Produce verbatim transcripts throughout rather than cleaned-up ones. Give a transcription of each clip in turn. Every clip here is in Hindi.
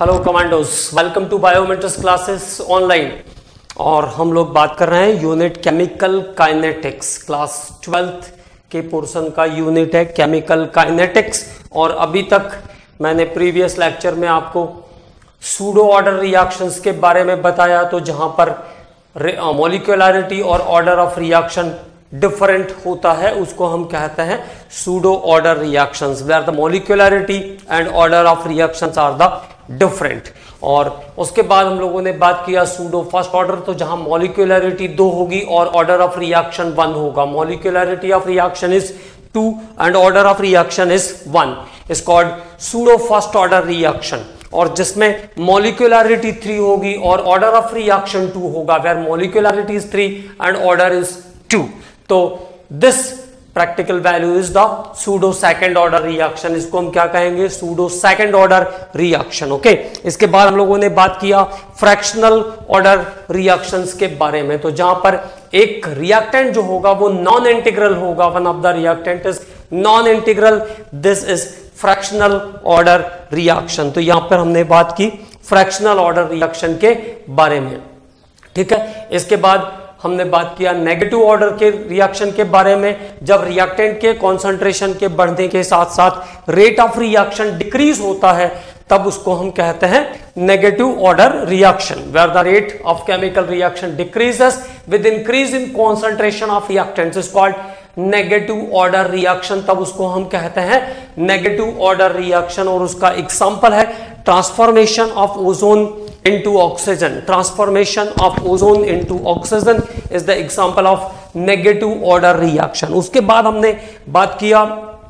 Hello commandos, welcome to biometrics classes online. और हम लोग बात कर रहे हैं unit chemical kinetics, class twelfth के पोर्शन का यूनिट है केमिकल काइनेटिक्स। और अभी तक मैंने प्रीवियस लेक्चर में आपको सूडो ऑर्डर रिएक्शंस के बारे में बताया, तो जहां पर मॉलिक्यूलरिटी और ऑर्डर ऑफ रिएक्शन डिफरेंट होता है उसको हम कहते हैं pseudo order reactions, where the molecularity and order of reactions are the different. और उसके बाद हम लोगों ने बात किया सूडो फर्स्ट ऑर्डर, तो जहां मॉलिक्यूलरिटी दो होगी और ऑर्डर ऑफ रिएक्शन वन होगा। Molecularity of reaction is two and order of reaction is one, is called pseudo first order reaction. और जिसमें मॉलिक्यूलरिटी थ्री होगी और ऑर्डर ऑफ रिएक्शन टू होगा, where molecularity is three and order is two. तो this practical value is the pseudo second order reaction. इसको हम क्या कहेंगे? Pseudo second order reaction. Okay, इसके बाद हम लोगों ने बात किया फ्रैक्शनल ऑर्डर रिएक्शंस के बारे में, तो जहां पर एक रिएक्टेंट जो होगा वो नॉन इंटीग्रल होगा, one of the reactant is non integral, this is fractional order reaction. तो यहां पर हमने बात की फ्रैक्शनल ऑर्डर रिएक्शन के बारे में। ठीक है, इसके बाद हमने बात किया नेगेटिव ऑर्डर के रिएक्शन के बारे में, जब रिएक्टेंट के कॉन्सेंट्रेशन के बढ़ने के साथ साथ रेट ऑफ रिएक्शन डिक्रीज होता है तब उसको हम कहते हैं negative order reaction, where the rate of chemical reaction decreases with increase in concentration of reactants is called negative order reaction. तब उसको हम कहते हैं नेगेटिव ऑर्डर रिएक्शन। और उसका एग्जांपल है transformation of ozone into oxygen. Transformation of ozone into oxygen is the example of negative order reaction. उसके बाद हमने बात किया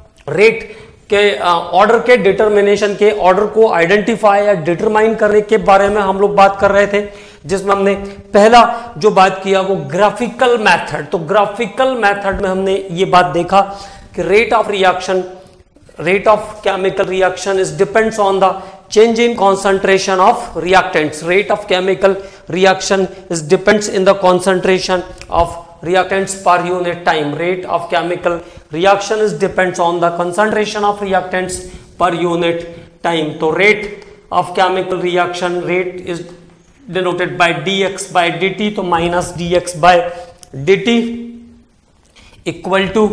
रेट के ऑर्डर uh, के डिटर्मिनेशन के, ऑर्डर को आइडेंटिफाई या डिटरमाइन करने के बारे में हम लोग बात कर रहे थे, जिसमें हमने पहला जो बात किया वो ग्राफिकल मेथड। तो ग्राफिकल मेथड में हमने ये बात देखा कि rate of reaction, rate of chemical reaction is depends on the change in concentration of reactants. Rate of chemical reaction is depends in the concentration of reactants per unit time. Rate of chemical reaction is depends on the concentration of reactants per unit time. So rate of chemical reaction, rate is denoted by dx by dt, तो minus dx by dt equal to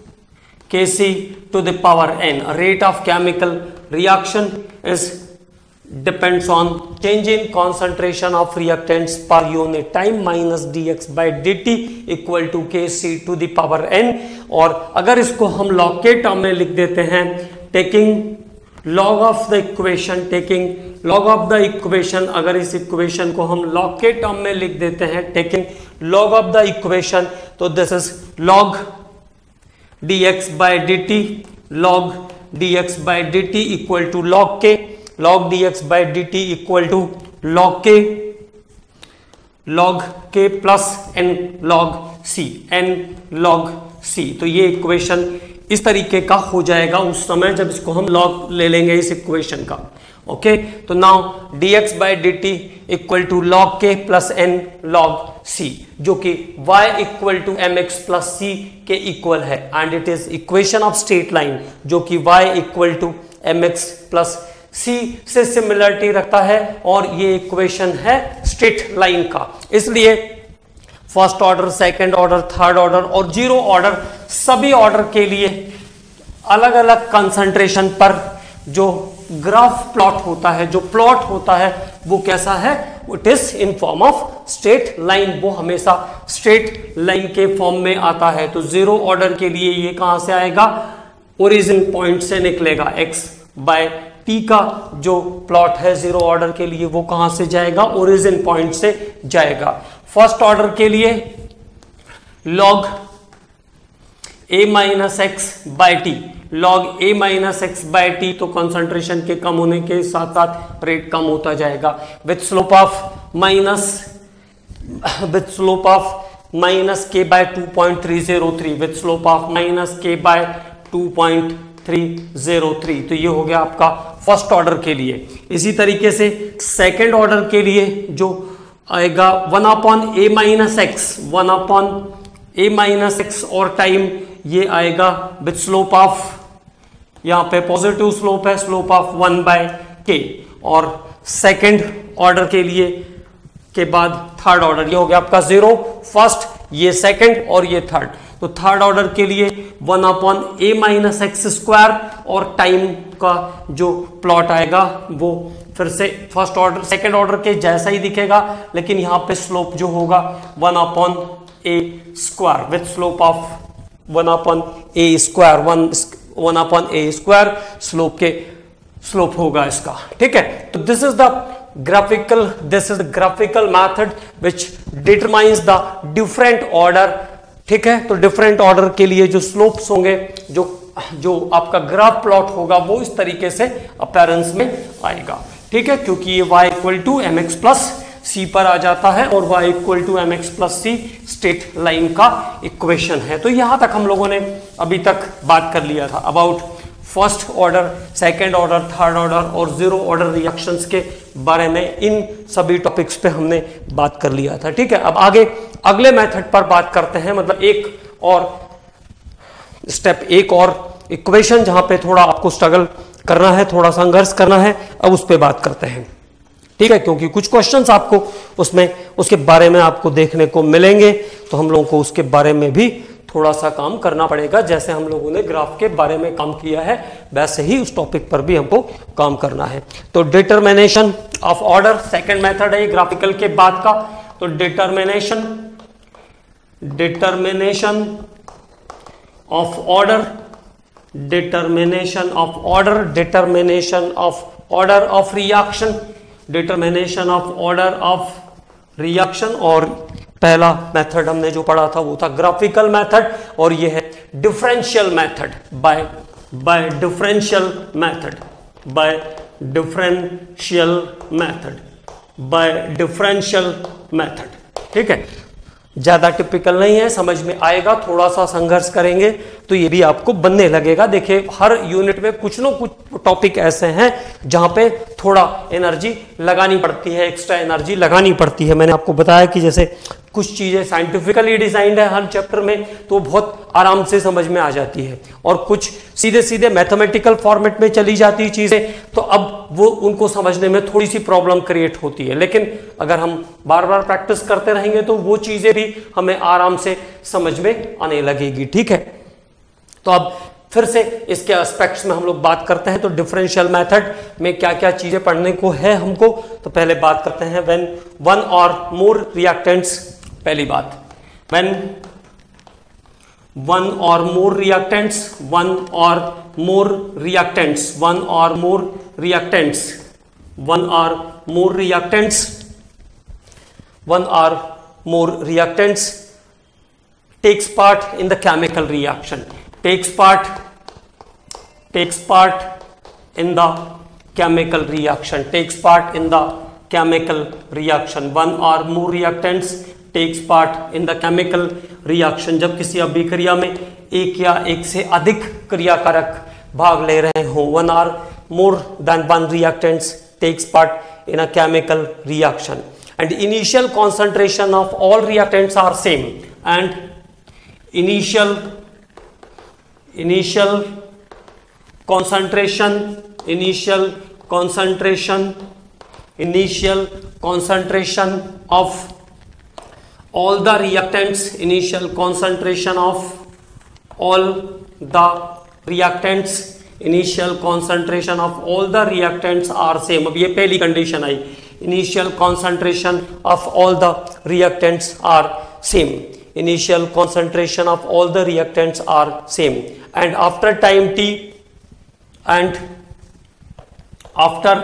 Kc to the power n. Rate of chemical reaction is depends on change in concentration of reactants per unit time minus dx by dt equal to Kc to the power n. और अगर इसको हम log के टर्म में लिख देते हैं, taking log of the equation, taking log of the equation, अगर इस इक्वेशन को हम log के टर्म में लिख देते हैं, taking log of the equation, तो this is log dx by dt, log dx by dt equal to log k, log dx by dt equal to log k, log k plus n log c, n log c। तो ये इक्वेशन इस तरीके का हो जाएगा उस समय जब इसको हम log ले लेंगे इस इक्वेशन का। ओके, तो now dx by dt equal to log k plus n log c, जो कि y equal to mx plus c के इक्वल है, and it is equation of straight line जो कि y equal to mx plus c से सिमिलरिटी रखता है, और ये इक्वेशन है स्ट्रेट लाइन का। इसलिए first order, second order, third order और जीरो ऑर्डर, सभी ऑर्डर के लिए अलग अलग कंसंट्रेशन पर जो ग्राफ प्लॉट होता है, जो प्लॉट होता है वो कैसा है? It is in form of straight line, वो हमेशा स्ट्रेट लाइन के फॉर्म में आता है। तो जीरो ऑर्डर के लिए ये कहां से आएगा? ओरिजिन पॉइंट से निकलेगा। एक्स बाय टी का जो प्लॉट है जीरो ऑर्डर के लिए वो कहां से जाएगा? ओरिजिन पॉइंट से जाएगा। फर्स्ट ऑर्डर के लिए log A minus X by T, log A minus X by T, तो कंसंट्रेशन के कम होने के साथ साथ रेट कम होता जाएगा with slope of minus with slope of minus K by two point three zero three, with slope of minus K by two point three zero three. तो ये हो गया आपका फर्स्ट ऑर्डर के लिए। इसी तरीके से सेकेंड ऑर्डर के लिए जो आएगा one upon A minus X, one upon A minus X और टाइम ये आएगा विथ स्लोप ऑफ, यहाँ पे पॉजिटिव स्लोप है, slope of one by K, और सेकंड ऑर्डर के लिए के बाद थर्ड ऑर्डर, ये हो गया आपका जीरो फर्स्ट, ये सेकंड और ये थर्ड। तो थर्ड ऑर्डर के लिए one upon A minus X square और टाइम का जो प्लॉट आएगा वो फिर से फर्स्ट ऑर्डर सेकंड ऑर्डर के जैसा ही दिखेगा, लेकिन यहां पे स्लोप जो होगा one upon A square with slope of one upon A square, one one upon A square slope के स्लोप होगा इसका, ठीक है। तो this is the graphical this is the graphical method which determines the different order, ठीक है। तो डिफरेंट ऑर्डर के लिए जो स्लोप्स होंगे, जो जो आपका ग्राफ प्लॉट होगा वो इस तरीके से अपीयरेंस में आएगा, ठीक है, क्योंकि ये y equal to M X plus C पर आ जाता है और y equal to M X plus C straight line का इक्वेशन है। तो यहां तक हम लोगों ने अभी तक बात कर लिया था about first order, second order, third order और जीरो ऑर्डर रिएक्शंस के बारे में। इन सभी टॉपिक्स पे हमने बात कर लिया था, ठीक है। अब आगे अगले मेथड पर बात करते हैं, मतलब एक और स्टेप, एक और इक्वेशन जहां पे थोड़ा आपको स्ट्रगल करना है, थोड़ा संघर्ष करना है, अब उस पर बात करते हैं, ठीक है, क्योंकि कुछ क्वेश्चंस आपको उसमें उसके बारे में आपको देखने को मिलेंगे, तो हम लोगों को उसके बारे में भी थोड़ा सा काम करना पड़ेगा। जैसे हम लोगों ने ग्राफ के बारे में काम किया है वैसे ही उस टॉपिक पर भी हमको काम करना है। तो determination of order second method है ग्राफिकल के बाद का। तो determination determination of order determination of order determination of order of reaction determination of order of reaction. और पहला मेथड हमने जो पढ़ा था वो था ग्राफिकल मेथड, और ये है differential method by by differential method by differential method by differential method, ठीक है। ज्यादा टिपिकल नहीं है, समझ में आएगा, थोड़ा सा संघर्ष करेंगे तो ये भी आपको बनने लगेगा। देखिए हर यूनिट में कुछ ना कुछ टॉपिक ऐसे हैं जहां पे थोड़ा एनर्जी लगानी पड़ती है, एक्स्ट्रा एनर्जी लगानी पड़ती है। मैंने आपको बताया कि जैसे कुछ चीजें साइंटिफिकली डिजाइंड है हर चैप्टर में तो बहुत आराम से समझ में आ जाती है, और कुछ सीधे सीधे मैथमेटिकल फॉर्मेट में चली जाती चीजें तो अब वो उनको समझने में थोड़ी सी प्रॉब्लम क्रिएट होती है। लेकिन अगर हम बार बार प्रैक्टिस करते रहेंगे तो वो चीजें भी हमें आराम से समझ में आने लगेगी, ठीक है। तो अब फिर से इसके एस्पेक्ट्स में हम लोग बात करते हैं। तो डिफरेंशियल मेथड में क्या क्या चीजें पढ़ने को है हमको, तो पहले बात करते हैं व्हेन वन और मोर रिएक्टेंट्स। पहली बात, व्हेन वन और मोर रिएक्टेंट्स वन और मोर रिएक्टेंट्स वन और मोर रिएक्टेंट्स वन और मोर रिएक्टेंट्स वन और more reactants takes part in the chemical reaction takes part takes part in the chemical reaction takes part in the chemical reaction one or more reactants takes part in the chemical reaction। जब किसी अभिक्रिया में एक या एक से अधिक क्रियाकारक भाग ले रहे हो, one or more than one reactants takes part in a chemical reaction and initial concentration of all reactants are same and initial initial concentration initial concentration initial concentration of all the reactants initial concentration of all the reactants initial concentration of all the reactants are same। अब ये पहली कंडीशन आई, initial concentration of all the reactants are same initial concentration of all the reactants are same and after time t and after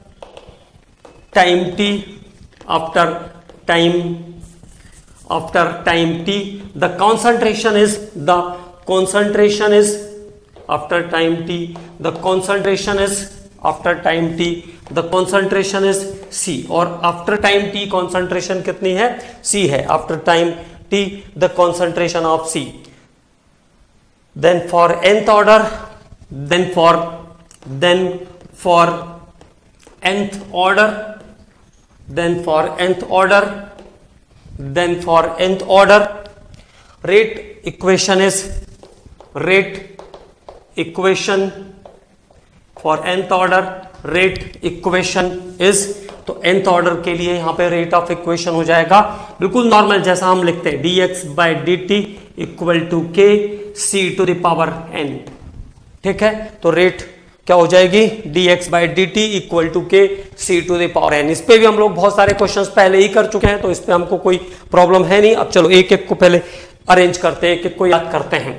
time t after time after time t the concentration is the concentration is after time t the concentration is after time t the concentration is c और after time t concentration कितनी है, c है। after time T the concentration of C। then for nth order then for then for nth order then for nth order then for nth order rate equation is rate equation for nth order rate equation is, तो nth ऑर्डर के लिए यहाँ पे रेट ऑफ इक्वेशन हो जाएगा बिल्कुल नॉर्मल जैसा हम लिखते हैं, D X by D T equal to K C to the power n। ठीक है, तो रेट क्या हो जाएगी, D X by D T equal to K C to the power n। इस पे भी हम लोग बहुत सारे क्वेश्चंस पहले ही कर चुके हैं, तो इस पे हमको कोई प्रॉब्लम है नहीं। अब चलो एक एक को पहले अरेंज करते हैं, एक एक को याद करते हैं।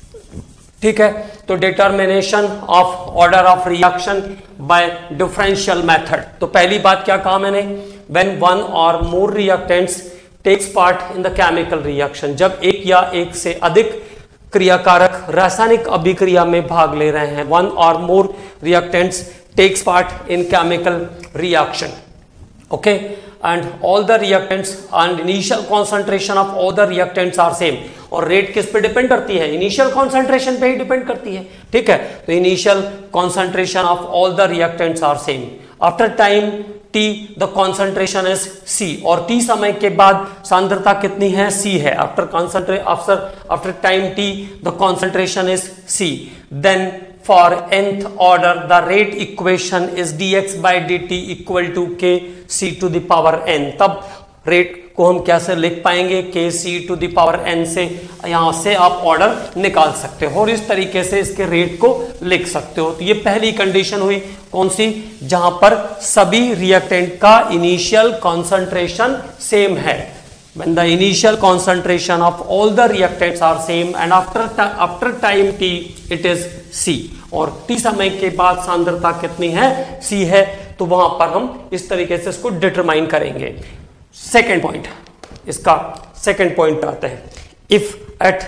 ठीक है, तो determination of order of reaction by differential method. तो पहली बात क्या कहा मैंने, व्हेन वन और more reactants takes part in the chemical reaction, जब एक या एक से अधिक क्रियाकारक रासायनिक अभिक्रिया में भाग ले रहे हैं, वन और more reactants takes part in chemical reaction, okay, and all the reactants and initial concentration of all the reactants are same. और रेट किस पे डिपेंड करती है, इनिशियल कॉन्सेंट्रेशन पे ही डिपेंड करती है। ठीक है, तो initial concentration of all the reactants are same. After time t the concentration is C, और टी समय के बाद सांद्रता कितनी है, सी है। After concentration after after time t the concentration is C, then for nth order the rate equation is dx by dt equal to K C to the power n। तब रेट को हम कैसे लिख पाएंगे, K C to the power n से यहां से आप ऑर्डर निकाल सकते हो और इस तरीके से इसके रेट को लिख सकते हो। तो ये पहली कंडीशन हुई, कौन सी, जहां पर सभी रिएक्टेंट का इनिशियल कॉन्सेंट्रेशन सेम है। When the initial concentration of all the reactants are same and after after time t it is C, और t समय के बाद सांद्रता कितनी है, C है, तो वहां पर हम इस तरीके से इसको डिटरमाइन करेंगे। सेकेंड पॉइंट, इसका सेकेंड पॉइंट पे आते हैं। If at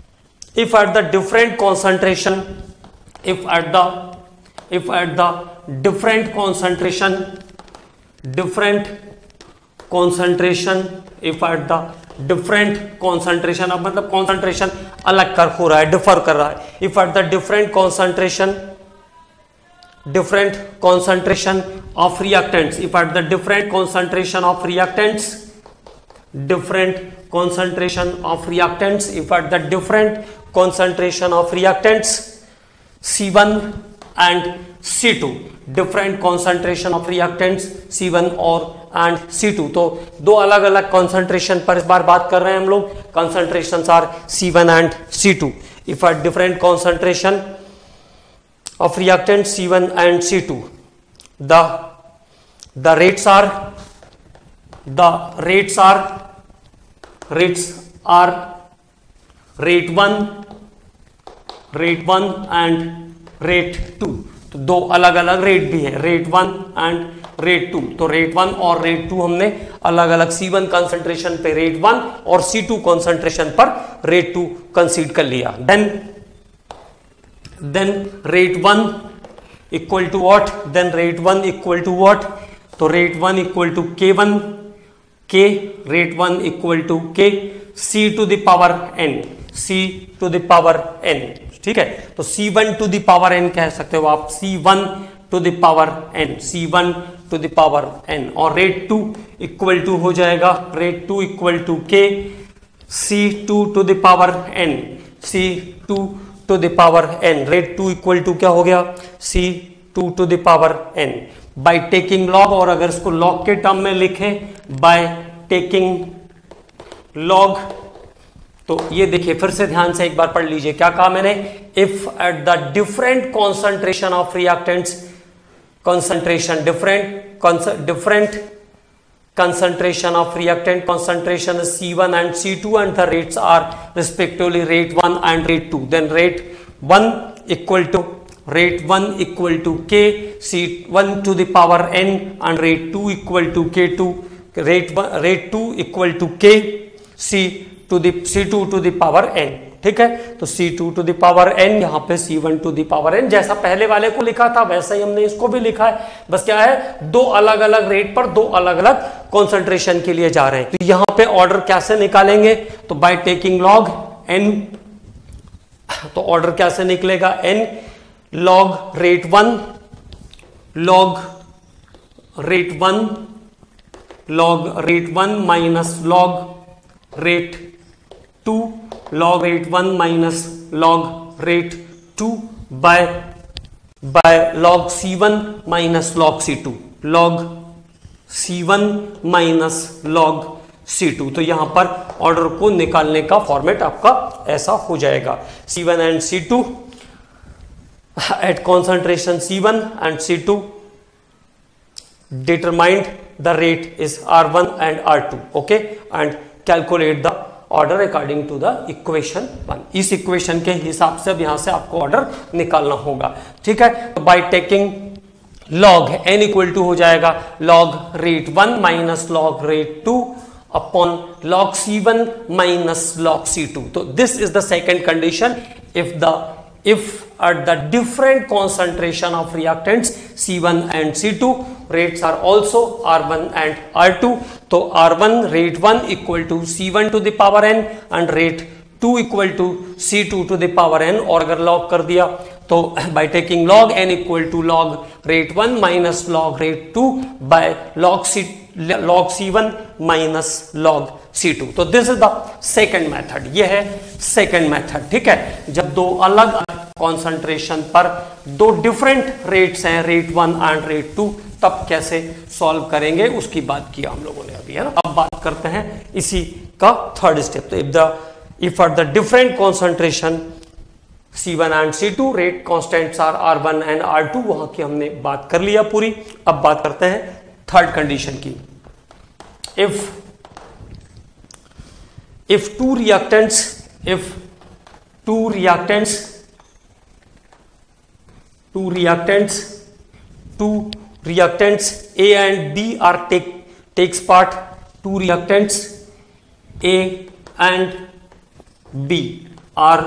if at the different concentration if at the if at the different concentration different concentration if at the different concentration, अब मतलब कॉन्सेंट्रेशन अलग कर हो रहा है, डिफर कर रहा है। If at the different concentration different concentration of reactants if at the different concentration of reactants different concentration of reactants if at the different concentration of reactants C one and C two, different concentration of reactants C one और एंड सी टू, तो दो अलग अलग कॉन्सेंट्रेशन पर इस बार बात कर रहे हैं हम लोग। Concentrations are C one and C two. If at different concentration of reactants C one and C to, the the rates are the rates are rates are rate one rate one and rate two. तो दो अलग अलग रेट भी है, rate one and rate two. तो रेट वन और रेट टू हमने अलग अलग सी वन कॉन्सेंट्रेशन पे रेट वन और सी टू कॉन्सेंट्रेशन पर रेट टू कंसीडर कर लिया। Then then rate one equal to what, then rate one equal to what, तो rate one equal to K one, K rate one equal to K C to the power N, C to the power N. ठीक है, तो C one to the power N कह सकते हो आप, C one to the power N, C one to the power N. और रेट टू इक्वल टू हो जाएगा rate two equal to K C two to the power N, C two to the power N. Rate two equal to क्या हो गया, C two to the power N by taking log, और अगर इसको लॉग के टर्म में लिखें बाय टेकिंग लॉग, तो ये देखिए फिर से ध्यान से एक बार पढ़ लीजिए क्या कहा मैंने। If at the different concentration of reactants, concentration different different concentration of reactant concentration is C one and C two and the rates are respectively rate one and rate two. Then rate one equal to rate one equal to K C one to the power n and rate two equal to K two, rate one, rate two equal to K C to the C two to the power n। ठीक है, तो C two to the power n, यहां पे C one to the power n, जैसा पहले वाले को लिखा था वैसा ही हमने इसको भी लिखा है। बस क्या है, दो अलग अलग रेट पर दो अलग अलग कॉन्सेंट्रेशन के लिए जा रहे हैं। तो यहां पे ऑर्डर कैसे निकालेंगे, तो बाय टेकिंग लॉग n, तो ऑर्डर कैसे निकलेगा, n log rate one log rate one log rate one minus log rate two log rate one minus log rate two by by log C one minus log C two, log C one minus log C two. तो यहां पर ऑर्डर को निकालने का फॉर्मेट आपका ऐसा हो जाएगा, C one and C two at concentration C one and C two determined the rate is R one and R two, okay, and calculate the order according to the equation one। इस इक्वेशन के हिसाब से अब यहां से आपको ऑर्डर निकालना होगा, ठीक है। तो by taking log n equal to हो जाएगा log rate one minus log rate two upon log C one minus log C two। तो this is the second condition if the if at the different concentration of reactants C one and C two rates are also R one and R two, तो R one rate one equal to C one to the power n and rate two equal to C two to the power n। और अगर log कर दिया तो by taking log n equal to log rate one minus log rate two by log C log C one minus log C two। तो this is the second method, ये है सेकेंड मेथड, ठीक है। जब दो अलग अलग कॉन्सेंट्रेशन पर दो डिफरेंट रेट्स हैं, rate one and rate two, तब कैसे सॉल्व करेंगे उसकी बात किया हम लोगों ने अभी, है ना। अब बात करते हैं इसी का थर्ड स्टेप। तो if the if at the different concentration C one and C two rate constants are R one and R two, वहां की हमने बात कर लिया पूरी। अब बात करते हैं थर्ड कंडीशन की। इफ if two reactants if two reactants two reactants two reactants A and B are take takes part two reactants A and B are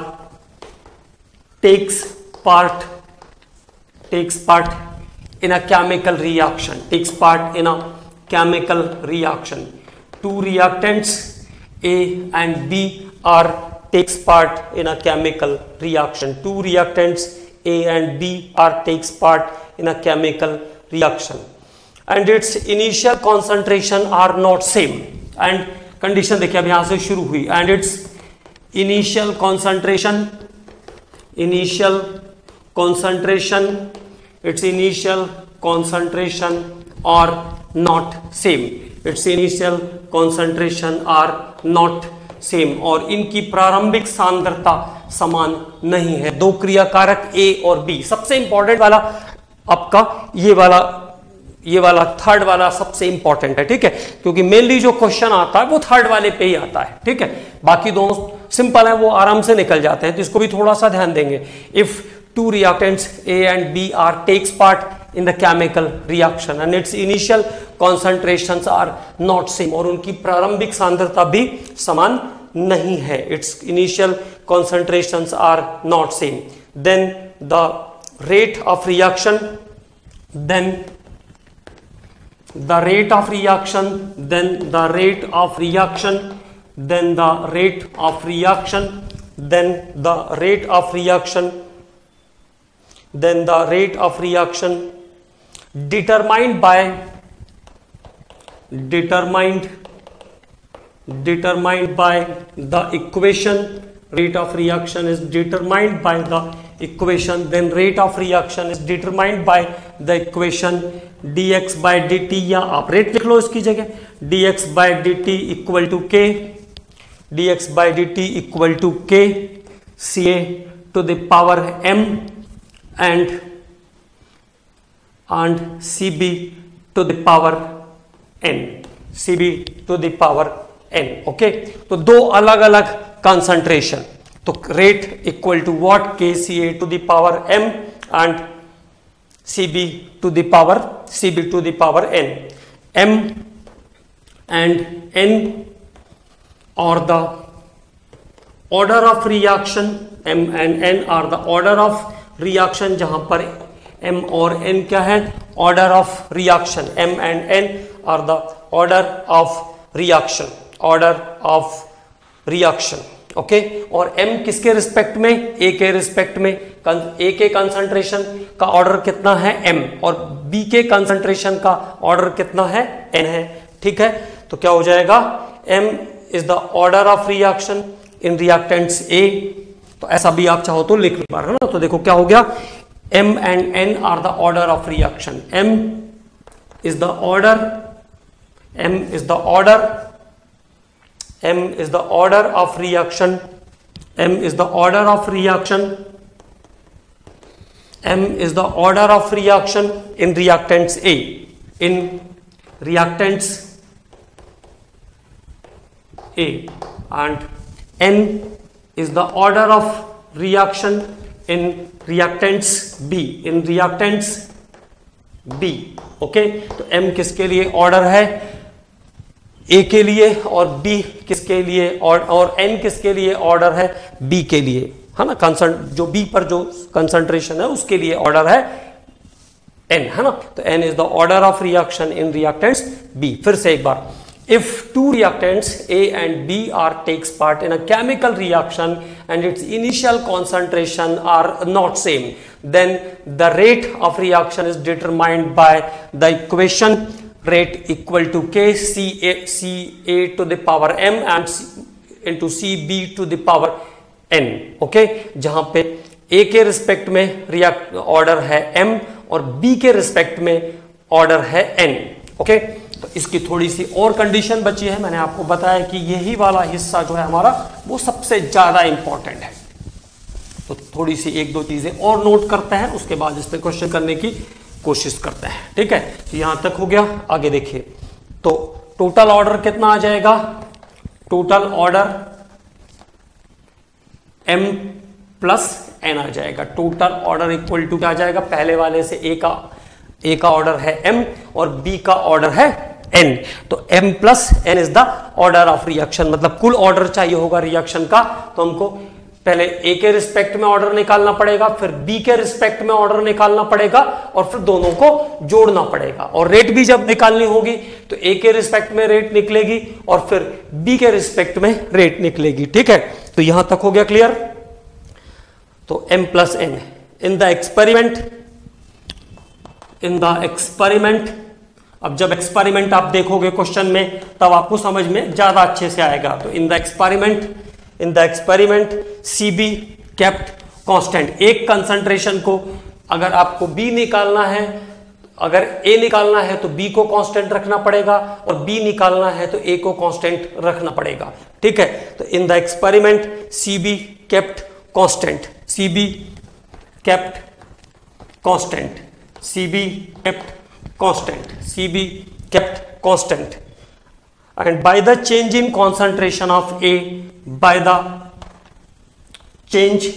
takes part takes part in a chemical reaction takes part in a chemical reaction two reactants A and B are takes part in a chemical reaction two reactants A and B are takes part in a chemical reaction and its initial concentration are not same and condition देखिए अब यहां से शुरू हुई and its initial concentration initial concentration its initial concentration are not same its initial concentration are not same और इनकी प्रारंभिक सांद्रता समान नहीं है। दो क्रियाकारक A और B, सबसे इंपॉर्टेंट वाला आपका ये वाला ये वाला थर्ड वाला सबसे इंपॉर्टेंट है, ठीक है, क्योंकि मेनली जो क्वेश्चन आता है वो थर्ड वाले पे ही आता है, ठीक है। बाकी दोनों सिंपल है, वो आराम से निकल जाते हैं, तो इसको भी थोड़ा सा ध्यान देंगे। If two reactants A and B are takes part in the chemical reaction and its initial concentrations are not same और उनकी प्रारंभिक सांद्रता भी समान नहीं है, its initial concentrations are not same, then the rate of reaction then the rate of reaction then the rate of reaction then the rate of reaction then the rate of reaction then the rate of reaction determined by determined determined by the equation rate of reaction is determined by the equation then rate of reaction is determined by the equation dx by dt या आप रेट लिख लो इसकी जगह dx by dt equal to k dx by dt equal to k ca to the power m and and Cb to the power n Cb to the power n, okay. तो दो अलग अलग कंसंट्रेशन, तो rate equal to what Kca to the power m and Cb to the power Cb to the power n, m and n or the order of reaction m and n are the order of reaction, जहां पर m और n क्या है, order of reaction, m and n are the order of reaction order of reaction, okay. और m किसके रिस्पेक्ट में, a के रिस्पेक्ट में, a के कंसंट्रेशन का ऑर्डर कितना है m और b के कंसंट्रेशन का ऑर्डर कितना है n है, ठीक है। तो क्या हो जाएगा, m is the order of reaction in reactants a, तो ऐसा भी आप चाहो तो लिख पा रहे हो ना। तो देखो क्या हो गया, M and N are the order of reaction. M is the order, M is the order, M is the order of reaction, M is the order of reaction, M is the order of reaction in reactants A, in reactants A, and N is the order of reaction in reactants B, in reactants B. Okay, तो M किसके लिए ऑर्डर है? A के लिए, और B किसके लिए, और और N किसके लिए ऑर्डर है? B के लिए, है ना। कंसंट जो B पर जो कंसंट्रेशन है उसके लिए ऑर्डर है N, है ना। तो N is the order of reaction in reactants B. फिर से एक बार, if two reactants A and B are takes part in a chemical reaction and its initial concentration are not same, then the rate of reaction is determined by the equation rate equal to K C A, C A to the power M and C, into C B to the power N. Okay, जहां पे A के रिस्पेक्ट में रिएक्ट ऑर्डर है M और B के रिस्पेक्ट में ऑर्डर है N. ओके, तो इसकी थोड़ी सी और कंडीशन बची है। मैंने आपको बताया कि यही वाला हिस्सा जो है हमारा वो सबसे ज्यादा इंपॉर्टेंट है। तो थोड़ी सी एक दो चीजें और नोट करते हैं, उसके बाद इस पे क्वेश्चन करने की कोशिश करते हैं। ठीक है, तो यहां तक हो गया। आगे देखिए, तो टोटल ऑर्डर कितना आ जाएगा? Total order M plus N आ जाएगा। टोटल ऑर्डर इक्वल टू क्या आ जाएगा? पहले वाले से A का A का ऑर्डर है M और B का ऑर्डर है N, तो M plus N is the order of reaction. मतलब कुल ऑर्डर चाहिए होगा रिएक्शन का, तो हमको पहले A के रिस्पेक्ट में ऑर्डर निकालना पड़ेगा, फिर B के रिस्पेक्ट में ऑर्डर निकालना पड़ेगा, और फिर दोनों को जोड़ना पड़ेगा। और रेट भी जब निकालनी होगी तो A के रिस्पेक्ट में रेट निकलेगी और फिर B के रिस्पेक्ट में रेट निकलेगी। ठीक है, तो यहां तक हो गया क्लियर। तो M plus N in the experiment, in the experiment अब जब एक्सपेरिमेंट आप देखोगे क्वेश्चन में तब आपको समझ में ज्यादा अच्छे से आएगा। तो in the experiment, in the experiment C B kept constant. एक कंसंट्रेशन को अगर आपको B निकालना है, अगर A निकालना है तो B को कांस्टेंट रखना पड़ेगा, और B निकालना है तो A को कांस्टेंट रखना पड़ेगा। ठीक है, तो in the experiment C B kept constant, C B kept constant, C B kept constant, C B kept constant, and by the change in concentration of A, by the change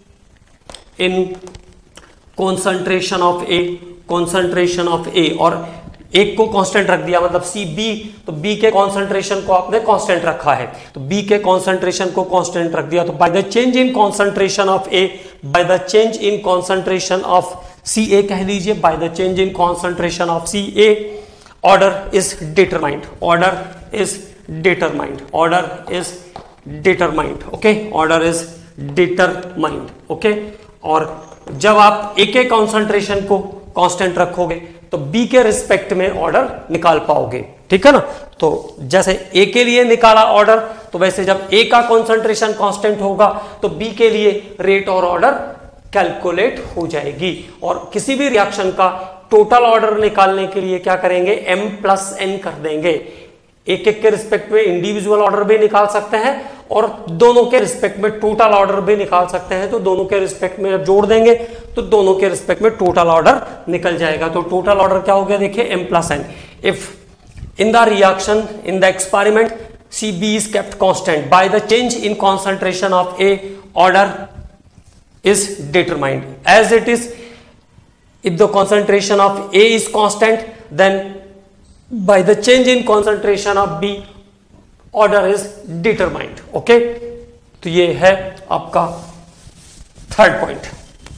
in concentration of A, concentration of A, और एक को कांस्टेंट रख दिया मतलब C B, तो B के कॉन्सेंट्रेशन को आपने कांस्टेंट रखा है, तो B के कॉन्सेंट्रेशन को कांस्टेंट रख दिया। तो by the change in concentration of A, by the change in concentration of C A कह लीजिए, by the change in concentration of C A, order is determined, order is determined, order is determined. Okay, order is determined. Okay, और जब आप ए के कॉन्सेंट्रेशन को कांस्टेंट रखोगे तो बी के रिस्पेक्ट में ऑर्डर निकाल पाओगे। ठीक है ना। तो जैसे ए के लिए निकाला ऑर्डर, तो वैसे जब ए का कॉन्सेंट्रेशन कांस्टेंट होगा तो बी के लिए रेट और ऑर्डर कैलकुलेट हो जाएगी। और किसी भी रिएक्शन का टोटल ऑर्डर निकालने के लिए क्या करेंगे, m प्लस n कर देंगे। एक एक के रिस्पेक्ट में इंडिविजुअल ऑर्डर भी निकाल सकते हैं और दोनों के रिस्पेक्ट में टोटल ऑर्डर भी निकाल सकते हैं। तो दोनों के रिस्पेक्ट में जब जोड़ देंगे तो दोनों के रिस्पेक्ट में टोटल ऑर्डर निकल जाएगा। तो टोटल ऑर्डर क्या हो गया, देखिए m plus n। If in the reaction in the experiment C B is kept constant by the change in concentration of A, order is determined. As it is, if the concentration of A is constant, then by the change in concentration of B, order is determined. Okay, तो ये है आपका थर्ड पॉइंट,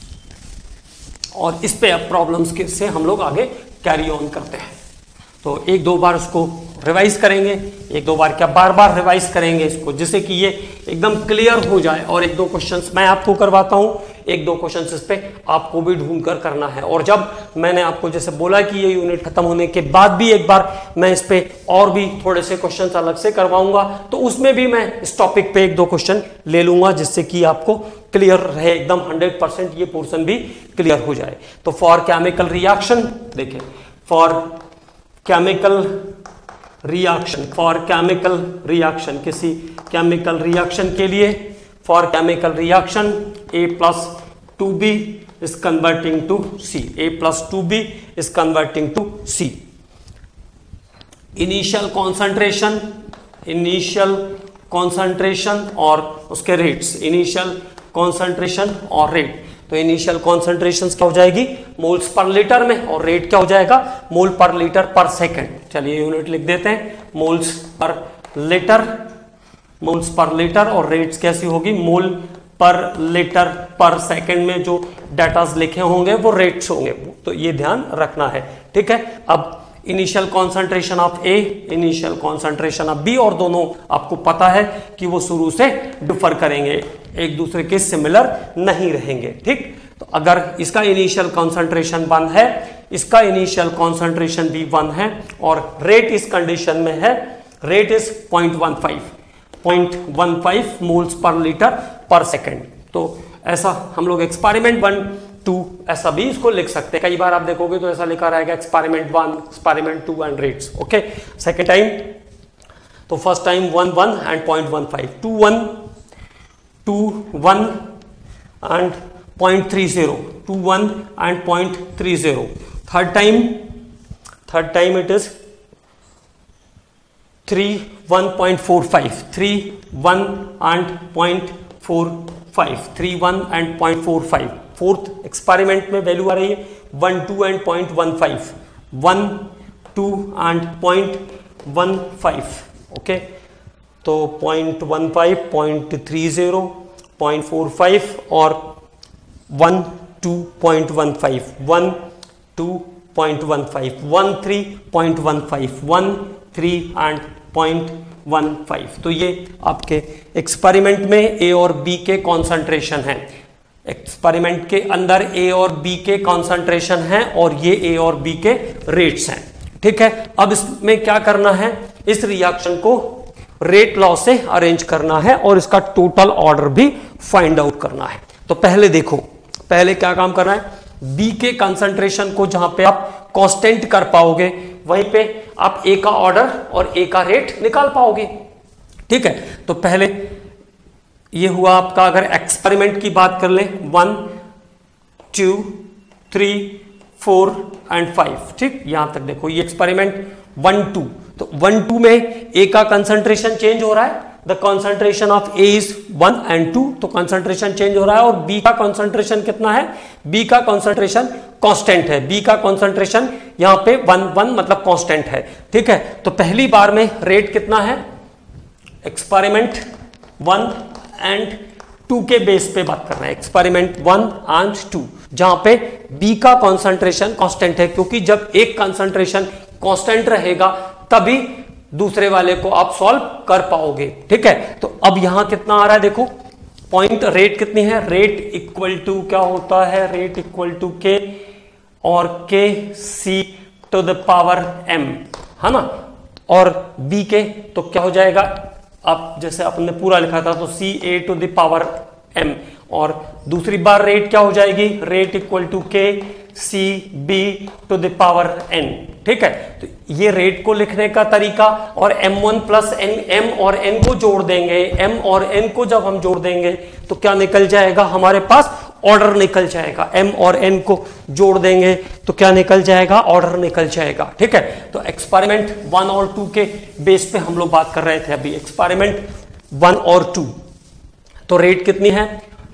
और इस पे अब प्रॉब्लम्स के से हम लोग आगे कैरी ऑन करते हैं। तो एक दो बार उसको रिवाइज करेंगे, एक दो बार क्या बार बार रिवाइज करेंगे इसको, जिससे कि ये एकदम क्लियर हो जाए। और एक दो क्वेश्चंस मैं आपको करवाता हूं, एक दो क्वेश्चन इस पे आपको भी ढूंढ कर करना है। और जब मैंने आपको जैसे बोला कि ये यूनिट खत्म होने के बाद भी एक बार मैं इस पे और भी थोड़े से क्वेश्चन अलग से करवाऊंगा, तो उसमें भी मैं इस टॉपिक पे एक दो क्वेश्चन ले लूंगा, जिससे कि आपको क्लियर रहे एकदम हंड्रेड परसेंट ये पोर्शन भी क्लियर हो जाए। तो फॉर केमिकल रिएक्शन देखें, for chemical reaction, for chemical reaction, किसी केमिकल रिएक्शन के लिए, for chemical reaction A plus two B is converting to C, A plus two B is converting to C. Initial concentration, initial concentration और उसके रेट्स, इनिशियल कॉन्सेंट्रेशन और रेट। तो इनिशियल कॉन्सेंट्रेशन क्या हो जाएगी मोल्स पर लीटर में, और रेट क्या हो जाएगा मोल पर लीटर पर सेकंड। चलिए यूनिट लिख देते हैं, moles per litre, moles per litre, और रेट्स कैसी होगी मोल पर लीटर पर सेकंड में जो डाटाज लिखे होंगे वो रेट्स होंगे, तो ये ध्यान रखना है। ठीक है, अब initial concentration of A, initial concentration of B, और दोनों आपको पता है कि वो शुरू से डिफर करेंगे, एक दूसरे के सिमिलर नहीं रहेंगे। ठीक, तो अगर इसका इनिशियल कॉन्सेंट्रेशन वन है, इसका इनिशियल कॉन्सेंट्रेशन भी वन है, और रेट इस कंडीशन में है, rate is point one five, point one five moles per litre per second. तो ऐसा हम लोग एक्सपेरिमेंट वन टू ऐसा भी इसको लिख सकते हैं। कई बार आप देखोगे तो ऐसा लिखा रहेगा experiment one, experiment two and rates. Okay, second time, तो first time one one and point one five, two one, two one and point three zero, two one and point three zero. Third time, third time it is three one point four five, three one and point four five, three one and point four five. Fourth experiment में वैल्यू आ रही है one two and point one five, one two and point one five. Okay, तो point one five, point three zero, point four five और one two point one five, one two point one five, one three point one five, one three and point one five. तो ये आपके एक्सपेरिमेंट में ए और बी के कॉन्सेंट्रेशन है, एक्सपेरिमेंट के अंदर ए और बी के कॉन्सेंट्रेशन है, और ये ए और बी के रेट्स हैं। ठीक है, अब इसमें क्या करना है, इस रिएक्शन को रेट लॉ से अरेंज करना है और इसका टोटल ऑर्डर भी फाइंड आउट करना है। तो पहले देखो, पहले क्या काम करना है, बी के कंसंट्रेशन को जहां पे आप कांस्टेंट कर पाओगे वहीं पे आप ए का ऑर्डर और ए का रेट निकाल पाओगे। ठीक है, तो पहले ये हुआ आपका, अगर एक्सपेरिमेंट की बात कर ले, one two three four and five. ठीक, यहां तक देखो ये एक्सपेरिमेंट वन टू, तो वन टू में ए का कंसंट्रेशन चेंज हो रहा है, the concentration of A is one and two, तो कंसंट्रेशन चेंज हो रहा है, और बी का कंसंट्रेशन कितना है, बी का कंसंट्रेशन कांस्टेंट है, बी का कंसंट्रेशन यहां पे वन वन मतलब कांस्टेंट है। ठीक है, तो पहली बार में रेट कितना है, एक्सपेरिमेंट वन एंड टू के बेस पे बात कर रहे हैं, एक्सपेरिमेंट वन एंड टू, जहां पे बी का कंसंट्रेशन कांस्टेंट है, क्योंकि जब एक कंसंट्रेशन कांस्टेंट रहेगा तभी दूसरे वाले को आप सॉल्व कर पाओगे। ठीक है, तो अब यहां कितना आ रहा है देखो, पॉइंट रेट कितनी है, रेट इक्वल टू क्या होता है, रेट इक्वल टू के और K C to the power M, है ना, और बी के तो क्या हो जाएगा, अब जैसे अपने पूरा लिखा था तो C A to the power M, और दूसरी बार रेट क्या हो जाएगी, rate equal to K C B to the power N. ठीक है, तो ये रेट को लिखने का तरीका, और m one plus n, m और एन को जोड़ देंगे, एम और एन को जब हम जोड़ देंगे तो क्या निकल जाएगा हमारे पास, ऑर्डर निकल जाएगा, एम और एन को जोड़ देंगे तो क्या निकल जाएगा, ऑर्डर निकल जाएगा। ठीक है, तो एक्सपेरिमेंट वन और टू के बेस पे हम लोग बात कर रहे थे अभी, एक्सपेरिमेंट वन और टू, तो रेट कितनी है,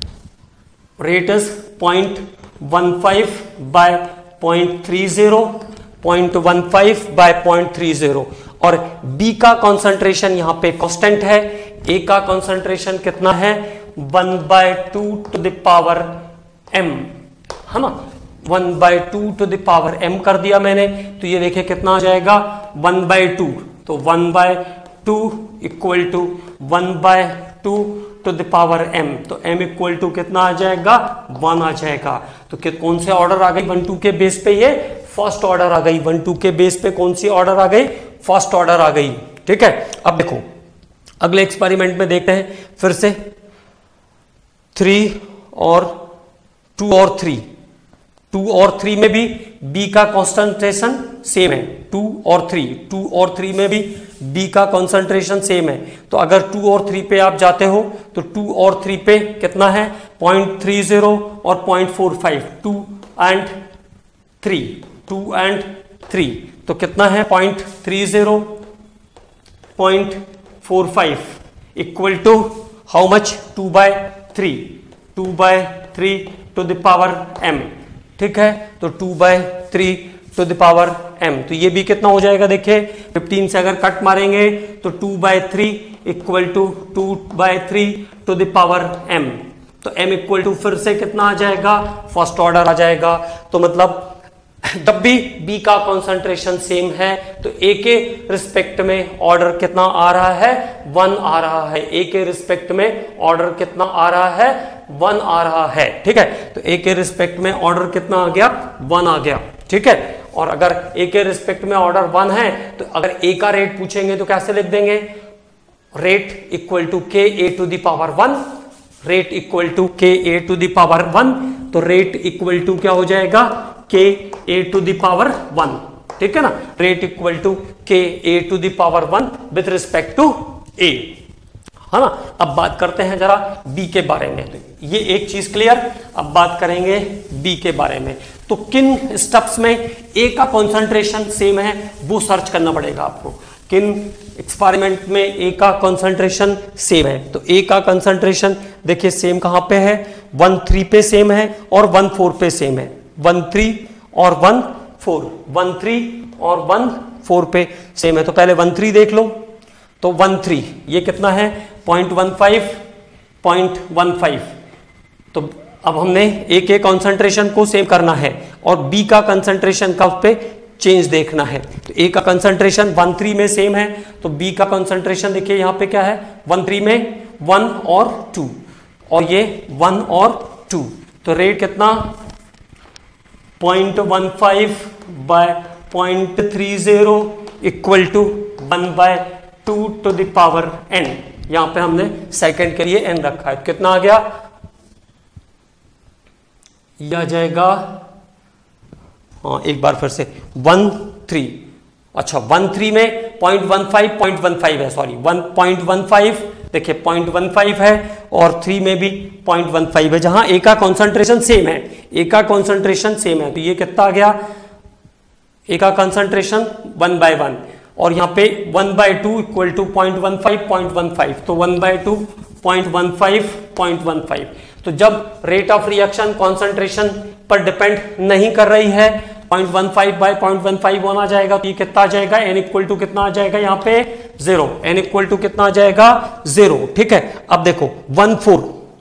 rate is point one five by point three zero, point one five by point three zero, और बी का कॉन्सेंट्रेशन यहां पे कांस्टेंट है, ए का कॉन्सेंट्रेशन कितना है, one by two to the power M, है ना, one by two to the power M कर दिया मैंने, तो ये देखिए कितना आ जाएगा, वन बाय टू, तो one by two equal to one by two to the power m, तो m इक्वल टू कितना आ जाएगा, वन आ जाएगा। तो कि कौन से ऑर्डर आ गई वन टू के बेस पे, ये फर्स्ट ऑर्डर आ गई। वन टू के बेस पे कौन सी ऑर्डर आ गई, फर्स्ट ऑर्डर आ गई। ठीक है, अब देखो अगले एक्सपेरिमेंट में देखते हैं फिर से थ्री और टू और थ्री। टू और थ्री में भी b का कॉन्सेंट्रेशन सेम है। टू और थ्री टू और थ्री में भी b का कॉन्सेंट्रेशन सेम है। तो अगर टू और थ्री पे आप जाते हो तो टू और थ्री पे कितना है, पॉइंट थ्री जीरो और point four five. Two and three, two and three तो कितना है, point three zero point four five equal to how much, two by three. Two by three to the power m। ठीक है, तो two by three to the power m, तो ये भी कितना हो जाएगा, देखिए फिफ्टीन से अगर कट मारेंगे तो two by three equal to two by three to the power m। तो m इक्वल टू फिर से कितना आ जाएगा, फर्स्ट ऑर्डर आ जाएगा। तो मतलब जब भी b का कॉन्सेंट्रेशन सेम है तो a के रिस्पेक्ट में ऑर्डर कितना आ रहा है, वन आ रहा है। a के रिस्पेक्ट में ऑर्डर कितना आ रहा है, वन आ रहा है। ठीक है, तो a के रिस्पेक्ट में ऑर्डर कितना आ गया, वन आ गया। ठीक है, और अगर a के रिस्पेक्ट में ऑर्डर वन है तो अगर a का रेट पूछेंगे तो कैसे लिख देंगे, रेट इक्वल टू के A to the power one. Rate equal to के A to the power one, तो रेट इक्वल टू क्या हो जाएगा, k A to the power one. ठीक है ना, रेट इक्वल टू के A to the power one with respect to A, है ना। अब बात करते हैं जरा b के बारे में। तो ये एक चीज क्लियर। अब बात करेंगे b के बारे में। तो किन स्टेप्स में a का कॉन्सेंट्रेशन सेम है वो सर्च करना पड़ेगा आपको। किन एक्सपेरिमेंट में a का कॉन्सेंट्रेशन सेम है, तो a का कॉन्सेंट्रेशन देखिए सेम कहां पे है, वन थ्री पे सेम है और वन फोर पे सेम है। वन थ्री और वन फोर, वन थ्री और वन फोर पे सेम है। तो पहले वन थ्री देख लो, तो वन थ्री ये कितना है, point one five point one five. तो अब हमने ए के कॉन्सेंट्रेशन को सेव करना है और बी का कंसंट्रेशन का उस पे चेंज देखना है। तो ए का कंसंट्रेशन वन थ्री में सेम है, तो बी का कंसंट्रेशन देखिए यहां पे क्या है, वन थ्री में वन और टू, और ये वन और टू। तो रेट कितना, point one five by point three zero equal to one by two to the power n. यहां पे हमने सेकंड के लिए एन रखा है। कितना आ गया, यह आ जाएगा, हाँ एक बार फिर से वन थ्री, अच्छा वन थ्री में point one five point one five है, sorry one point one five, देखिए पॉइंट वन फाइव है और थ्री में भी पॉइंट वन फाइव है, जहां ए का कॉन्सेंट्रेशन सेम है, ए का कॉन्सेंट्रेशन सेम है। तो ये कितना आ गया, ए का कॉन्सेंट्रेशन वन बाय वन, और यहाँ पे one by two equal to point one five point one five, तो one by two point one five point one five. तो जब रेट ऑफ रिएक्शन कॉन्सेंट्रेशन पर डिपेंड नहीं कर रही है, point one five by point one five होना जाएगा, तो ये कितना आ जाएगा, n इक्वल टू कितना आ जाएगा यहाँ पे जीरो, n इक्वल टू कितना आ जाएगा जीरो। ठीक है, अब देखो वन फोर,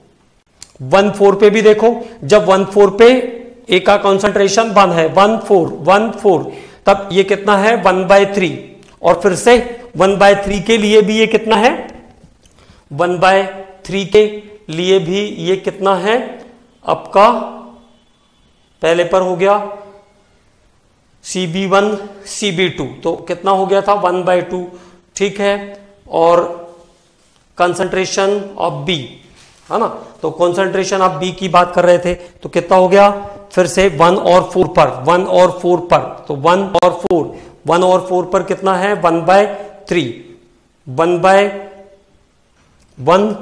वन फोर पे भी देखो, जब वन फोर पे ए का कॉन्सेंट्रेशन वन है, वन फोर वन फोर, तब ये कितना है वन बाय थ्री, और फिर से वन बाय थ्री के लिए भी ये कितना है, वन बाय थ्री के लिए भी ये कितना है आपका, पहले पर हो गया C B one C B two, तो कितना हो गया था वन बाय टू। ठीक है, और कंसंट्रेशन ऑफ बी, है ना, तो कंसंट्रेशन ऑफ बी की बात कर रहे थे, तो कितना हो गया, फिर से वन और फोर पर, वन और फोर पर, तो वन और फोर, वन और फोर पर कितना है, one by three, one by one,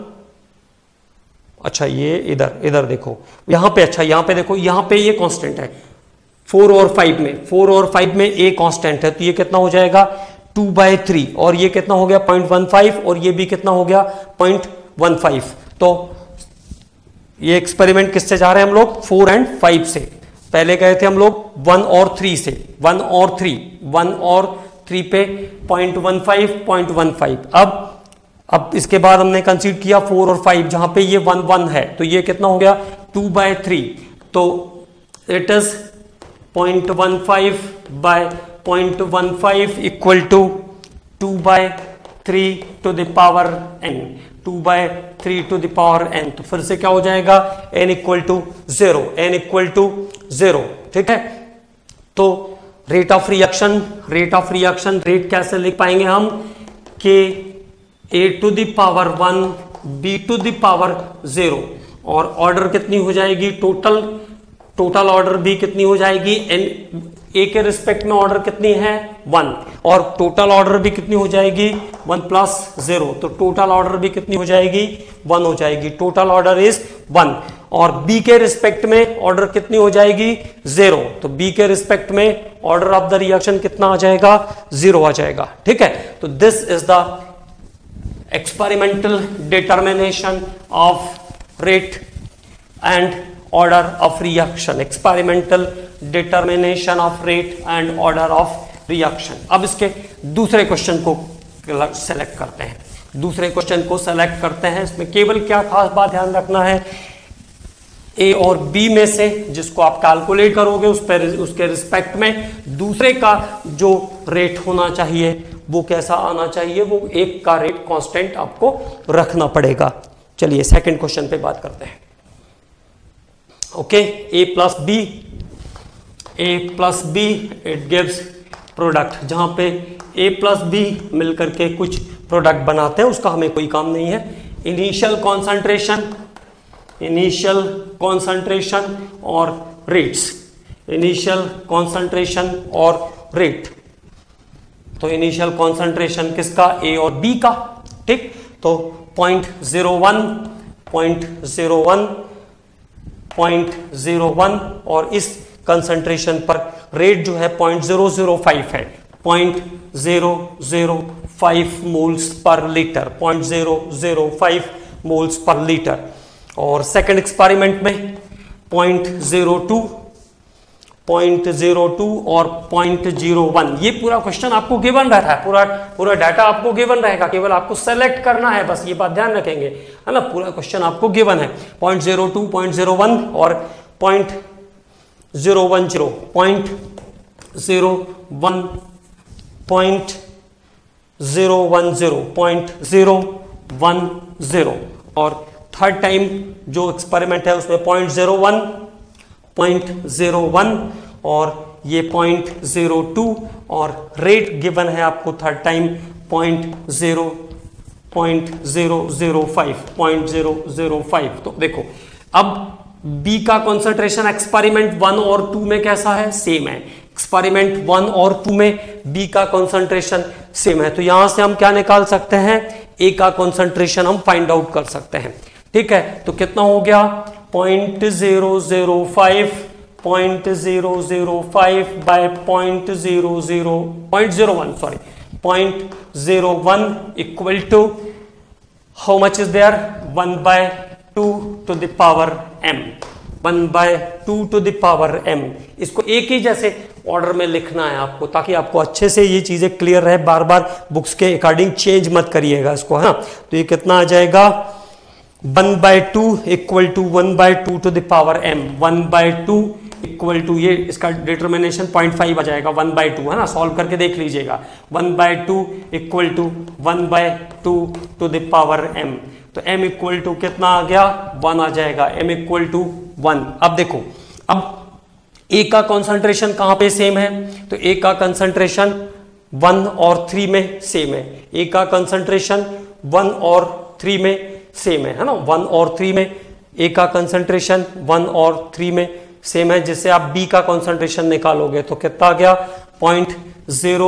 अच्छा ये इधर इधर देखो यहां पे, अच्छा यहां पे देखो, यहां पे ये कांस्टेंट है, फोर और फाइव में, फोर और फाइव में ए कांस्टेंट है, तो ये कितना हो जाएगा टू बाय थ्री, और ये कितना हो गया पॉइंट वन फाइव, और ये भी कितना हो गया पॉइंट वन फाइव। तो ये एक्सपेरिमेंट किससे जा रहे हैं हम लोग, फोर एंड फाइव से। पहले गए थे हम लोग वन और थ्री से, वन और थ्री, वन और थ्री पे point one five point one five. अब अब इसके बाद हमने कंसीडर किया फोर और फाइव, जहां पे ये वन वन है, तो ये कितना हो गया टू बाय थ्री, तो it is point one five by point one five equal to two by three to the power n. Two by three to the power N. तो फिर से क्या हो जाएगा, n equal to zero, n equal to zero. ठीक है, तो rate of reaction, rate of reaction rate कैसे लिख पाएंगे हम, k A to the power one B to the power zero, और ऑर्डर कितनी हो जाएगी, टोटल टोटल ऑर्डर भी कितनी हो जाएगी, एन ए के रिस्पेक्ट में ऑर्डर कितनी है, वन, और टोटल ऑर्डर भी कितनी हो जाएगी, वन प्लस जीरो, तो टोटल ऑर्डर भी कितनी हो जाएगी, वन हो जाएगी, टोटल ऑर्डर इज वन। और बी के रिस्पेक्ट में ऑर्डर कितनी हो जाएगी, जीरो, तो बी के रिस्पेक्ट में ऑर्डर ऑफ द रिएक्शन कितना आ जाएगा, जीरो आ जाएगा। ठीक है, तो this is the experimental determination of rate and order of reaction, experimental determination of rate and order of reaction। अब इसके दूसरे क्वेश्चन को सेलेक्ट करते हैं, दूसरे क्वेश्चन को सेलेक्ट करते हैं। इसमें केवल क्या खास बात ध्यान रखना है, ए और बी में से जिसको आप कैलकुलेट करोगे उस पर उसके रिस्पेक्ट में दूसरे का जो रेट होना चाहिए वो कैसा आना चाहिए, वो एक का रेट कांस्टेंट आपको रखना पड़ेगा। चलिए सेकंड क्वेश्चन पे बात करते हैं। Okay, A plus B, A plus B it gives product, जहां पे ए प्लस बी मिलकर के कुछ प्रोडक्ट बनाते हैं, उसका हमें कोई काम नहीं है। इनिशियल कॉन्सेंट्रेशन, इनिशियल कॉन्सेंट्रेशन और रेट्स, इनिशियल कॉन्सेंट्रेशन और रेट। तो इनिशियल कॉन्सेंट्रेशन किसका, ए और बी का। ठीक, तो point zero one, point zero one, point zero one, और इस कंसंट्रेशन पर रेट जो है पॉइंट जीरो जीरो फाइव है, point zero zero five moles per litre, point zero zero five moles per litre. और सेकंड एक्सपेरिमेंट में point zero two, point zero two और पॉइंट जीरो वन। ये पूरा क्वेश्चन आपको गिवन रहता है, पूरा पूरा डाटा आपको गिवन रहेगा, केवल आपको सेलेक्ट करना है, बस ये बात ध्यान रखेंगे, है ना। पूरा क्वेश्चन आपको गिवन है, point zero two, point zero one और point zero one zero, point zero one, point zero one zero, point zero one zero. और थर्ड टाइम जो एक्सपेरिमेंट है उसमें point zero one, point zero one और ये पॉइंट जीरो टू, और रेट गिवन है आपको third time point zero, point zero zero five, point zero zero five. तो देखो अब बी का कॉन्सेंट्रेशन एक्सपेरिमेंट वन और टू में कैसा है, सेम है। एक्सपेरिमेंट वन और टू में बी का कॉन्सेंट्रेशन सेम है, तो यहां से हम क्या निकाल सकते हैं, ए का कॉन्सेंट्रेशन हम फाइंड आउट कर सकते हैं। ठीक है, तो कितना हो गया, point zero zero five, point zero zero five by point zero zero point zero one sorry point zero one equal to how much is there, one by two to the power m, one by two to the power m. इसको एक ही जैसे ऑर्डर में लिखना है आपको, ताकि आपको अच्छे से ये चीजें क्लियर रहे, बार बार बुक्स के अकॉर्डिंग चेंज मत करिएगा इसको, है ना। तो ये कितना आ जाएगा, one by two equal to one by two to the power m, one by two equal to, ये इसका डिटर्मिनेशन पॉइंट फाइव आ जाएगा, वन बाय टू, है ना, सॉल्व करके देख लीजिएगा। One by two equal to one by two to the power m, तो m इक्वल टू कितना आ गया, वन आ जाएगा, m इक्वल टू वन। अब देखो, अब a का कॉन्सेंट्रेशन कहां पे सेम है, तो a का कंसंट्रेशन वन और थ्री में सेम है, a का कंसंट्रेशन वन और थ्री में सेम है, है ना, वन और थ्री में ए का कंसंट्रेशन वन और थ्री में सेम है। जिससे आप बी का कंसंट्रेशन निकालोगे तो कितना आ गया, point zero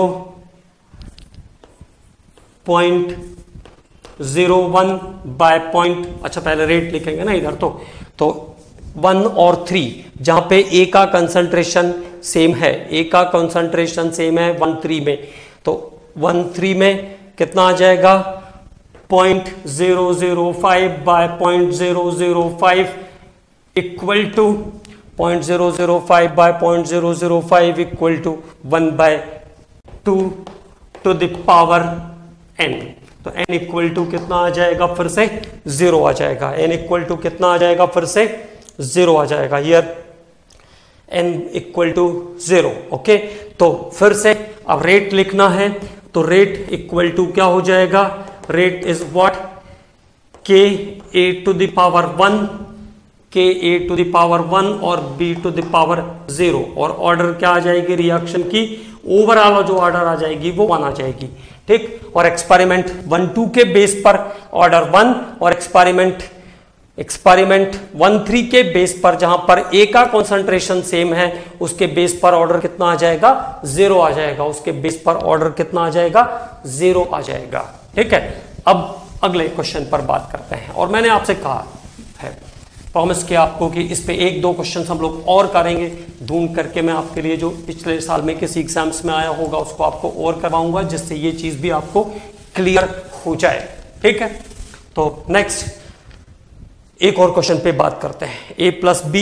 point zero one by point, अच्छा पहले रेट लिखेंगे ना इधर, तो तो वन और थ्री, जहां पे ए का कंसंट्रेशन सेम है, ए का कंसंट्रेशन सेम है वन थ्री में, तो वन थ्री में कितना आ जाएगा, point zero zero five by point zero zero five equal to point zero zero five by point zero zero five equal to one by two to the power N. तो n इक्वल टू कितना आ जाएगा, फिर से जीरो आ जाएगा, n इक्वल टू कितना आ जाएगा, फिर से जीरो आ जाएगा, here n equal to zero. Okay, तो फिर से अब रेट लिखना है, तो रेट इक्वल टू क्या हो जाएगा, rate is what, k A to the power one, k A to the power one और B to the power zero, और ऑर्डर क्या आ जाएगी रिएक्शन की, ओवरऑल जो ऑर्डर आ जाएगी वो वन आ जाएगी, ठीक। और एक्सपेरिमेंट वन टू के बेस पर ऑर्डर वन, और एक्सपेरिमेंट एक्सपेरिमेंट वन थ्री के बेस पर जहां पर ए का कॉन्सेंट्रेशन सेम है उसके बेस पर ऑर्डर कितना आ जाएगा, जीरो आ जाएगा, उसके बेस पर ऑर्डर कितना आ जाएगा, जीरो आ जाएगा, ठीक है। अब अगले क्वेश्चन पर बात करते हैं, और मैंने आपसे कहा है, प्रॉमिस किया आपको कि इस पे एक दो क्वेश्चन हम लोग और करेंगे, ढूंढ करके मैं आपके लिए जो पिछले साल में किसी एग्जाम्स में आया होगा उसको आपको और करवाऊंगा, जिससे ये चीज भी आपको क्लियर हो जाए, ठीक है। तो नेक्स्ट एक और क्वेश्चन पे बात करते हैं। A plus B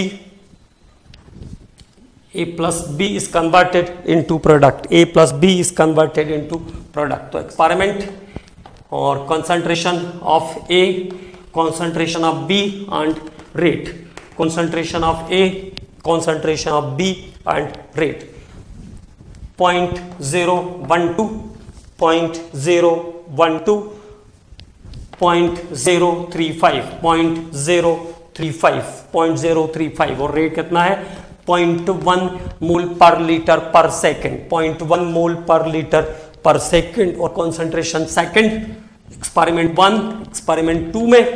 A plus B is converted into product, A plus B is converted into product. तो एक्सपेरिमेंट और concentration of A, concentration of B and rate, concentration of A, concentration of B and rate, point zero one two, point zero one two, point zero three five, point zero three five, point zero three five, और रेट कितना है, पॉइंट वन मोल पर litre per second, point one mole पर लीटर पर सेकेंड, और concentration second experiment one, experiment two में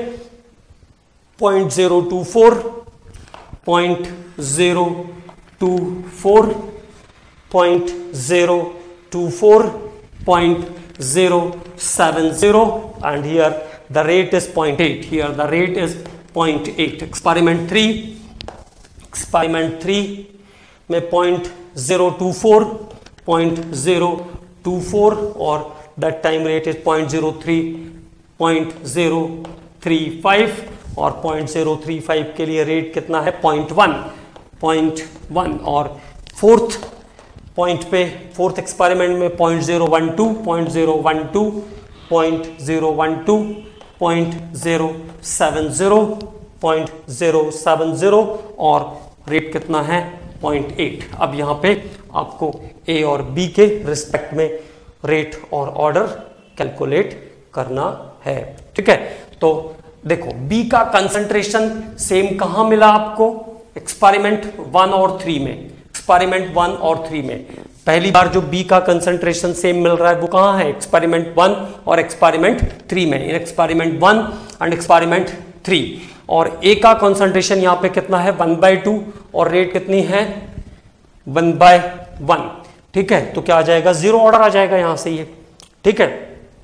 point zero two four, point zero two four, point zero two four, point zero seven zero, and here the rate is zero point eight, here the rate is zero point eight। experiment three, experiment three में point zero two four, point zero two four, और that time rate is zero point zero three, zero point zero three five, और zero point zero three five के लिए रेट कितना है, zero point one, zero point one, और फोर्थ पॉइंट पे फोर्थ एक्सपेरिमेंट में point zero one two, point zero one two, point zero one two, point zero seven zero, point zero seven zero, और रेट कितना है, पॉइंट एट। अब यहाँ पे आपको ए और बी के रिस्पेक्ट में रेट और ऑर्डर कैलकुलेट करना है, ठीक है। तो देखो बी का कंसंट्रेशन सेम कहां मिला आपको, एक्सपेरिमेंट वन और थ्री में, एक्सपेरिमेंट वन और थ्री में पहली बार जो बी का कंसंट्रेशन सेम मिल रहा है वो कहां है, एक्सपेरिमेंट वन और एक्सपेरिमेंट थ्री में, in experiment one and experiment three. और ए का कंसंट्रेशन यहां पे कितना है, वन बाई टू, और रेट कितनी है, वन बाय वन, ठीक है। तो क्या आ जाएगा, जीरो ऑर्डर आ जाएगा यहां से ये, ठीक है।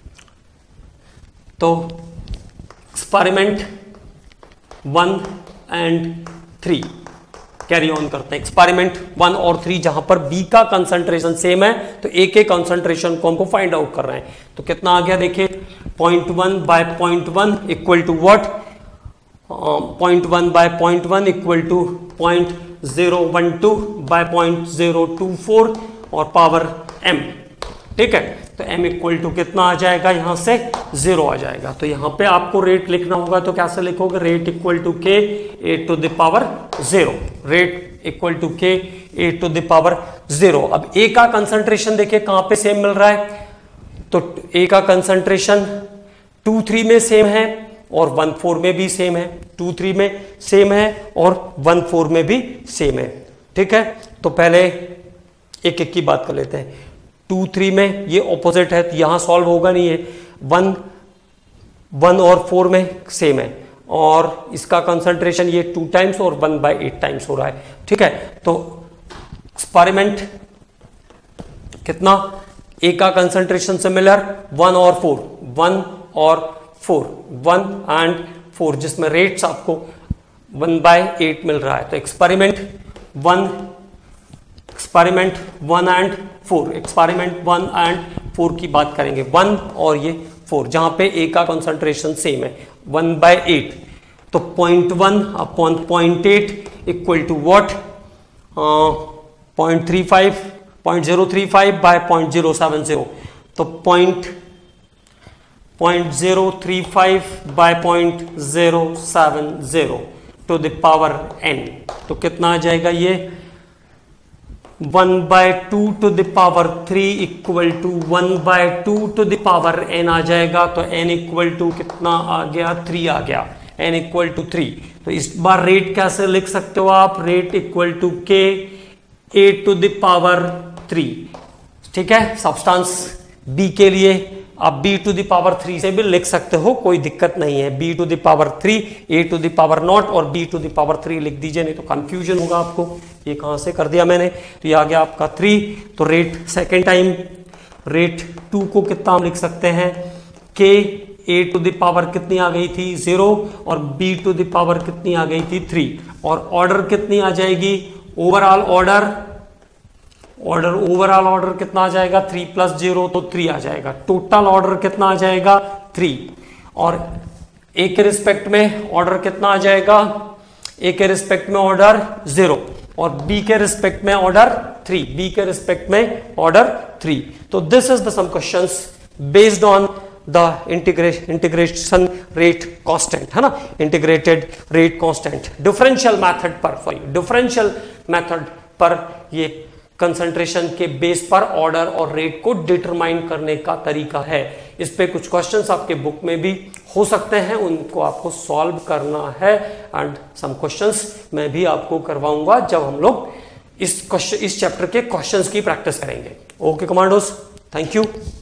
तो experiment one and three carry on करते हैं। एक्सपेरिमेंट वन और थ्री जहां पर बी का कंसंट्रेशन सेम है तो ए के कंसंट्रेशन को हमको फाइंड आउट कर रहे हैं। तो कितना आ गया देखिए, point one by point one equal to what, point one by point one equal to point zero one two by point zero two four, और पावर एम, ठीक है। तो m इक्वल टू कितना आ जाएगा, यहां से जीरो आ जाएगा। तो यहां पे आपको रेट लिखना होगा, तो कैसे लिखोगे, रेट इक्वल टू के A to the power zero, rate equal to के A to the power zero. अब ए का कंसंट्रेशन देखिए कहां पे सेम मिल रहा है, तो ए का कंसंट्रेशन टू थ्री में सेम है और वन फोर में भी सेम है, टू थ्री में सेम है और वन फोर में भी सेम है, ठीक है। तो पहले एक एक की बात कर लेते हैं। टू थ्री में ये ऑपोजिट है तो यहां सॉल्व होगा नहीं है, वन वन और फोर में सेम है, और इसका कंसंट्रेशन ये टू टाइम्स और वन बाई एट टाइम्स हो रहा है, ठीक है। तो एक्सपेरिमेंट कितना, ए का कंसंट्रेशन सिमिलर, वन और फोर, वन और फोर, वन एंड फोर, जिसमें रेट्स आपको वन बाय एट मिल रहा है। तो experiment one experiment one and four, experiment one and four की बात करेंगे, वन और ये फोर, जहां पे ए का कंसंट्रेशन सेम है, वन बाय एट। तो point one upon point eight equal to what, point three five, point zero three five by point zero seven zero. तो point point zero three five by point zero seven zero to the power N. तो कितना आ जाएगा ये, one by two to the power three equal to one by two to the power N आ जाएगा। तो एन इक्वल टू कितना आ गया, थ्री आ गया, एन इक्वल टू थ्री। तो इस बार रेट कैसे लिख सकते हो आप, रेट इक्वल टू के A to the power three, ठीक है। सब्सटेंस बी के लिए आप B to the power three से भी लिख सकते हो, कोई दिक्कत नहीं है। B to the power three, A to the power naught और B to the power three लिख दीजिए, नहीं तो कंफ्यूजन होगा आपको। ये कहां से कर दिया मैंने, तो ये आ गया आपका थ्री। तो rate second time rate two को कितना हम लिख सकते हैं, के ए टू द पावर कितनी आ गई थी, जीरो, और बी टू द पावर कितनी आ गई थी, थ्री। और ऑर्डर कितनी आ जाएगी, overall order, order overall order कितना आ जाएगा, थ्री प्लस जीरो तो थ्री आ जाएगा। टोटल ऑर्डर कितना आ जाएगा, थ्री। और ए के रिस्पेक्ट में ऑर्डर कितना आ जाएगा, ए के रिस्पेक्ट में ऑर्डर जीरो, और बी के रिस्पेक्ट में ऑर्डर थ्री, बी के रिस्पेक्ट में ऑर्डर थ्री। तो this is the some questions based on the integration integration rate constant, है ना, integrated rate constant. Differential method पर सॉरी डिफरेंशियल मेथड पर ये कंसंट्रेशन के बेस पर ऑर्डर और रेट को डिटरमाइन करने का तरीका है। इस पे कुछ क्वेश्चंस आपके बुक में भी हो सकते हैं, उनको आपको सॉल्व करना है। एंड सम क्वेश्चंस मैं भी आपको करवाऊंगा जब हम लोग इस क्वेश्चन इस चैप्टर के क्वेश्चंस की प्रैक्टिस करेंगे। Okay commandos, thank you.